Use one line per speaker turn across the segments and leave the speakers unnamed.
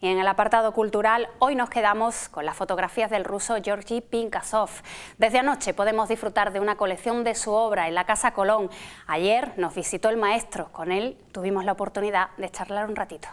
Y en el apartado cultural, hoy nos quedamos con las fotografías del ruso Georgi Pinkasov. Desde anoche podemos disfrutar de una colección de su obra en la Casa Colón. Ayer nos visitó el maestro, con él tuvimos la oportunidad de charlar un ratito.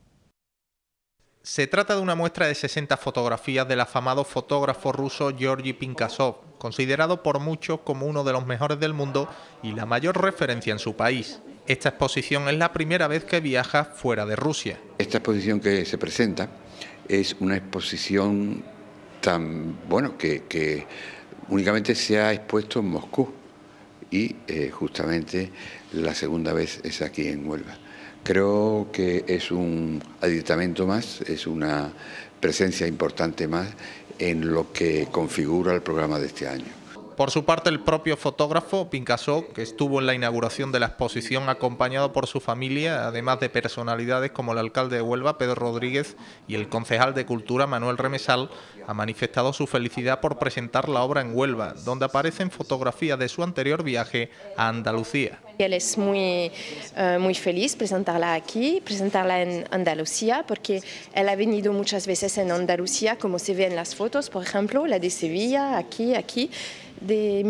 Se trata de una muestra de 60 fotografías del afamado fotógrafo ruso Georgi Pinkasov, considerado por muchos como uno de los mejores del mundo y la mayor referencia en su país. Esta exposición es la primera vez que viaja fuera de Rusia.
Esta exposición que se presenta es una exposición tan bueno que únicamente se ha expuesto en Moscú y justamente la segunda vez es aquí en Huelva. Creo que es un aditamento más, es una presencia importante más en lo que configura el programa de este año.
Por su parte, el propio fotógrafo Pinkasov, que estuvo en la inauguración de la exposición acompañado por su familia, además de personalidades como el alcalde de Huelva, Pedro Rodríguez, y el concejal de Cultura, Manuel Remesal, ha manifestado su felicidad por presentar la obra en Huelva, donde aparecen fotografías de su anterior viaje a Andalucía.
Él es muy feliz presentarla aquí, presentarla en Andalucía, porque él ha venido muchas veces en Andalucía, como se ve en las fotos, por ejemplo, la de Sevilla, aquí, de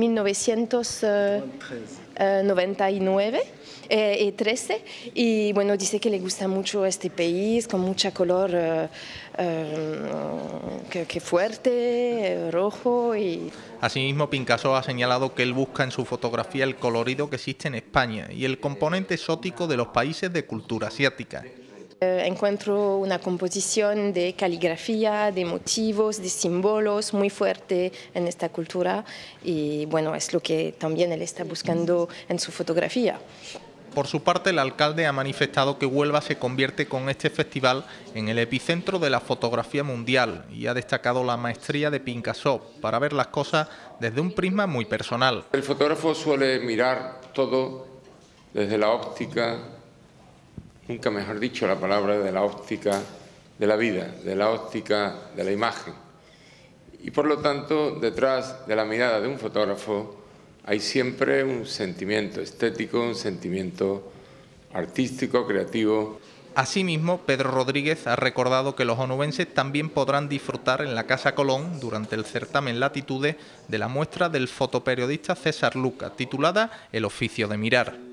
1999 y 13, y bueno, dice que le gusta mucho este país, con mucha color que fuerte, rojo.
Asimismo, Pinkasov ha señalado que él busca en su fotografía el colorido que existe en España y el componente exótico de los países de cultura asiática.
Encuentro una composición de caligrafía, de motivos, de símbolos muy fuerte en esta cultura y bueno, es lo que también él está buscando en su fotografía.
Por su parte, el alcalde ha manifestado que Huelva se convierte con este festival en el epicentro de la fotografía mundial y ha destacado la maestría de Pinkasov para ver las cosas desde un prisma muy personal.
El fotógrafo suele mirar todo desde la óptica, nunca mejor dicho la palabra, de la óptica de la vida, de la óptica de la imagen. Y por lo tanto, detrás de la mirada de un fotógrafo hay siempre un sentimiento estético, un sentimiento artístico, creativo.
Asimismo, Pedro Rodríguez ha recordado que los onubenses también podrán disfrutar en la Casa Colón, durante el certamen Latitudes, de la muestra del fotoperiodista César Luca, titulada El oficio de mirar.